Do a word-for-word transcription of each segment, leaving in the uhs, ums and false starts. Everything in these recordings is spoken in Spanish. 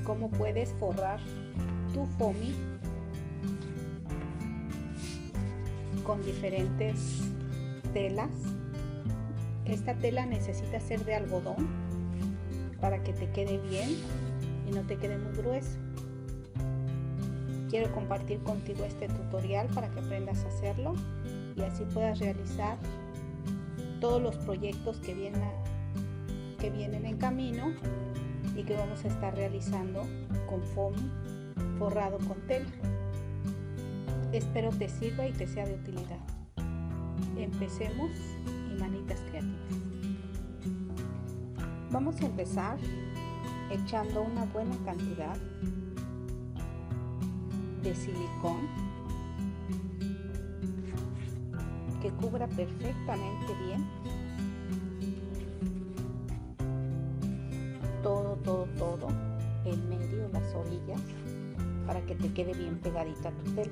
cómo puedes forrar tu foamy con diferentes telas. Esta tela necesita ser de algodón para que te quede bien y no te quede muy grueso. Quiero compartir contigo este tutorial para que aprendas a hacerlo y así puedas realizar todos los proyectos que vienen, a, que vienen en camino y que vamos a estar realizando con foamy forrado con tela. Espero te sirva y te sea de utilidad. Empecemos y manitas creativas. Vamos a empezar echando una buena cantidad de silicón que cubra perfectamente bien todo, todo, todo en medio, las orillas, para que te quede bien pegadita tu tela.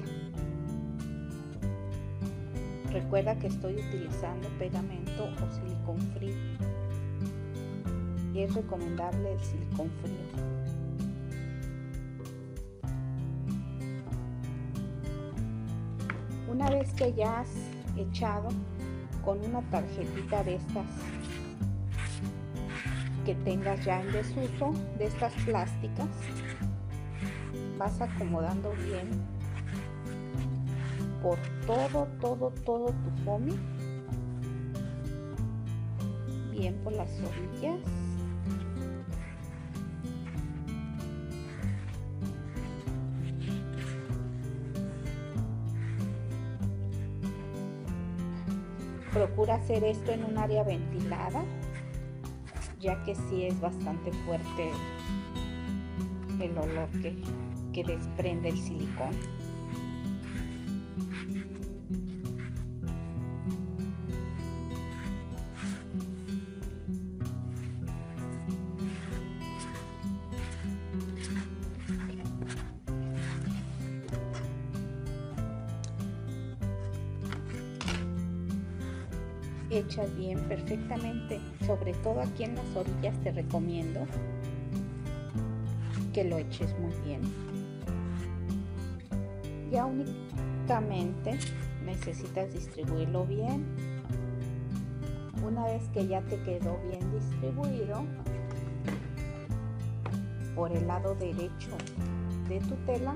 Recuerda que estoy utilizando pegamento o silicón frío y es recomendable el silicón frío. Una vez que ya has echado con una tarjetita de estas que tengas ya en desuso, de estas plásticas, vas acomodando bien por todo, todo, todo tu foamy, bien por las orillas. Procura hacer esto en un área ventilada, ya que sí es bastante fuerte el olor que, que desprende el silicón. Echas bien perfectamente, sobre todo aquí en las orillas te recomiendo que lo eches muy bien. Ya únicamente necesitas distribuirlo bien. Una vez que ya te quedó bien distribuido por el lado derecho de tu tela,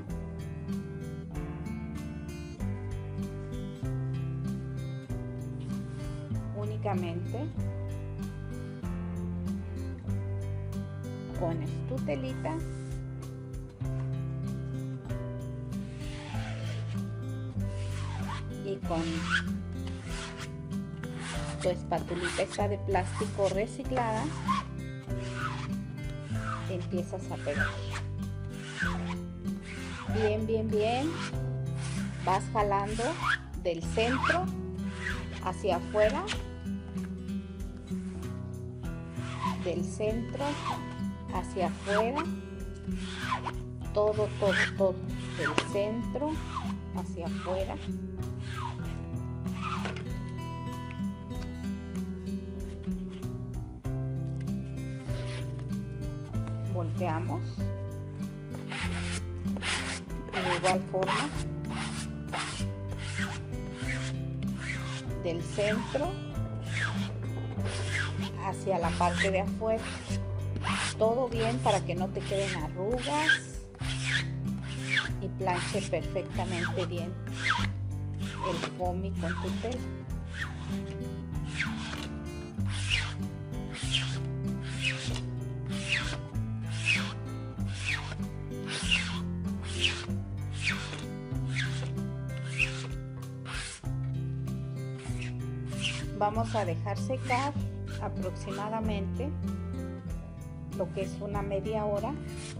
únicamente pones tu telita y con tu espatulita esta de plástico reciclada empiezas a pegar bien, bien, bien. Vas jalando del centro hacia afuera, del centro hacia afuera, todo, todo, todo, del centro hacia afuera. Volteamos de igual forma, del centro hacia la parte de afuera, todo bien para que no te queden arrugas y planche perfectamente bien el foamy con tu tela. Vamos a dejar secar aproximadamente lo que es una media hora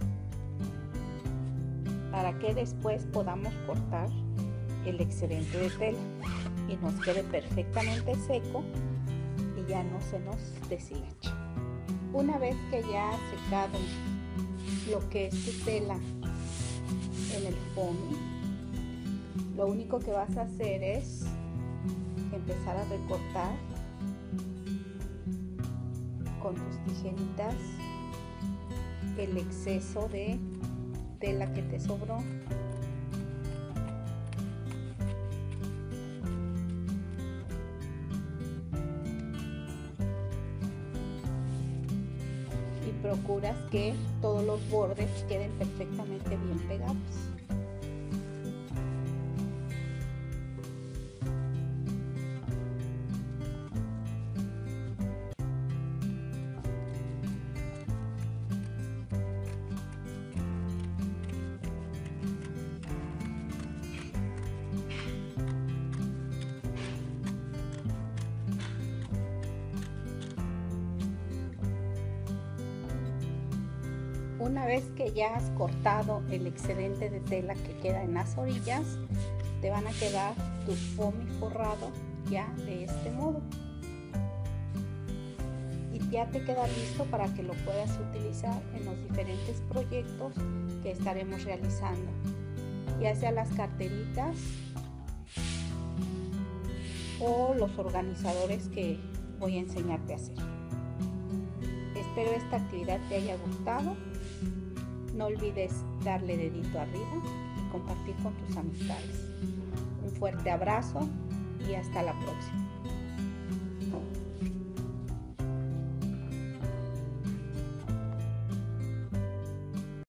para que después podamos cortar el excedente de tela y nos quede perfectamente seco y ya no se nos deshilache. Una vez que ya ha secado lo que es tu tela en el foamy, lo único que vas a hacer es empezar a recortar con tus tijeritas el exceso de tela que te sobró. Y procuras que todos los bordes queden perfectamente bien pegados. Una vez que ya has cortado el excedente de tela que queda en las orillas, te van a quedar tu foamy forrado ya de este modo. Y ya te queda listo para que lo puedas utilizar en los diferentes proyectos que estaremos realizando, ya sea las carteritas o los organizadores que voy a enseñarte a hacer. Espero esta actividad te haya gustado. No olvides darle dedito arriba y compartir con tus amistades. Un fuerte abrazo y hasta la próxima.